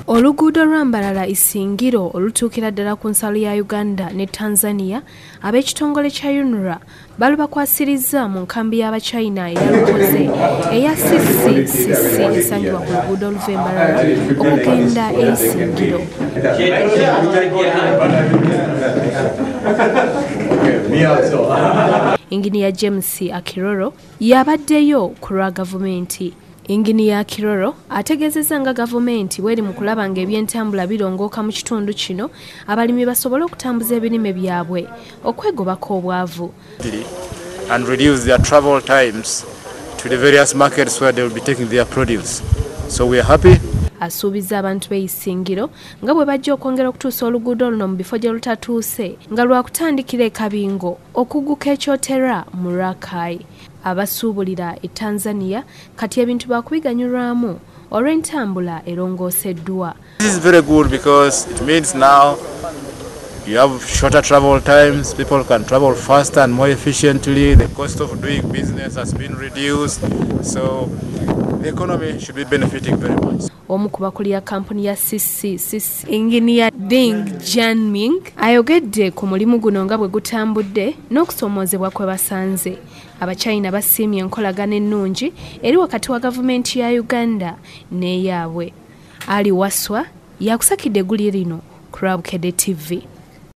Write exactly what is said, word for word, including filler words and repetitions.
Oliguudo lwa Mbarara Isingiro olutuukira ddala ku nsalo ya Uganda ne Tanzania ab'ekitongole kya UNRA balubakwasirizza mu nkambi y'Abachina eyalukoze eya Sisi Sisi esangibwa ku luguudo oluva e Mbarara okugenda e Isingiro. Inginiya James Akiroro yabaddeyo ku lwa gavumenti. Inginiya Akiroro ategeezezza nga gavumenti bweri mu kulaba nga eby'entambula birongooka mu kitundu kino abalimi basobole okutambuza ebirime byabwe okwegobako obwavu. And reduce their travel times to the various markets where they will be taking their produce. So we are happy. Asuubiza abantu b'e Isingiro nga bwe bajja okwongera okutuusa oluguudo luno mu bifo gye lutatuuse nga lwakutandikira e Kabingo okugguka ekyotera mu Rakai. Abasuubulira e Tanzania kati ebintu bakubiganyulwamu olw'entambula erongooseddwa. This is very good because it means now you have shorter travel times, people can travel faster and more efficiently, the cost of doing business has been reduced, so the economy should be benefiting very much. Omu ku bakulira kampuni ya Sisi Sisi Inginiya Ding Janming ayogedde ku mulimu guno nga bwe gutambudde n'okusoomoozebwa kwe basanze. Abachina basiimye enkolagana ennungi eri wakati wa gavumenti ya Uganda n'eyaabwe. Ali Waswa yakusakidde egguli lino ku Bukedde T V.